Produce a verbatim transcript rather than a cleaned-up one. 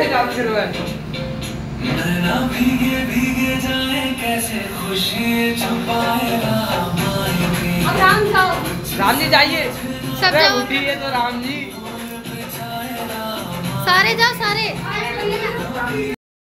कैसे जाओ शुरू है? भीगे भीगे जाए कैसे खुशी छुपाएगा। अब राम जाओ। राम जी जाइए। सब जाओ। उठिए तो राम जी। सारे जाओ सारे।